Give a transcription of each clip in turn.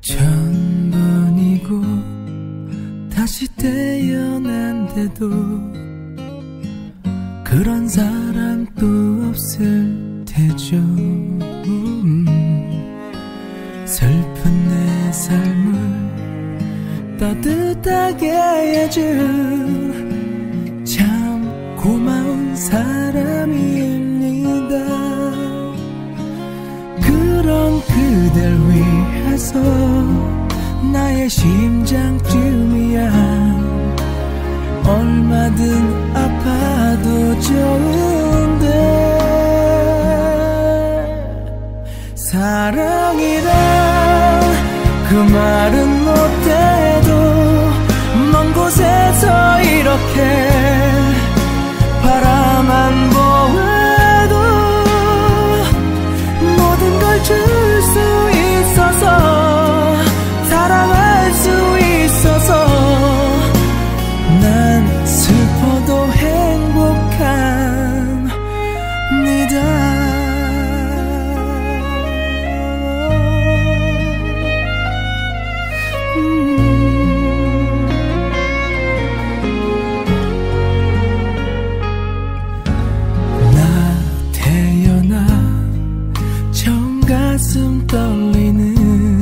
천번이고 다시 태어난데도 그런 사람 또 없을 테죠. 슬픈 내 삶을 따뜻하게 해준 참 고마운 사람입니다. 그런 그댈 위해서 나의 심장쯤이야 얼마든 아파도 좋은데 사랑이란 그 말은 못해도 먼 곳에서 이렇게 바라만 보아도 모든 걸 줄 수 있어서 사랑할 수 있어서 난 슬퍼도 행복합니다. 나 태어나 처음 가슴 떨리는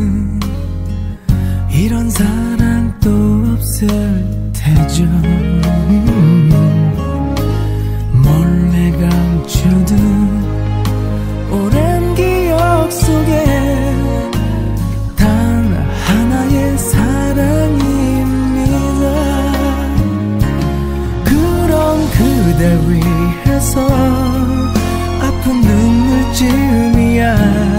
이런 사랑 또 없을 테죠. 몰래 감추던 오랜 기억 속에 단 하나의 사랑입니다. 그런 그댈 위해서 아픈 눈물쯤이야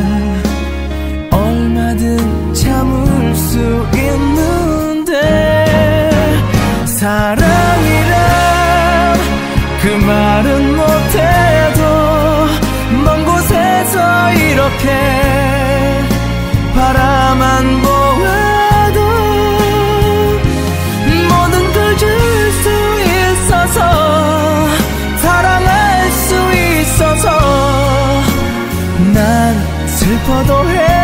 얼마든 참을 수 있는데 사랑이란 그 말은 못해도 먼 곳에서 이렇게 바라만 보아도 모든 걸 줄 수 있어서 사랑할 수 있어서 난 슬퍼도 해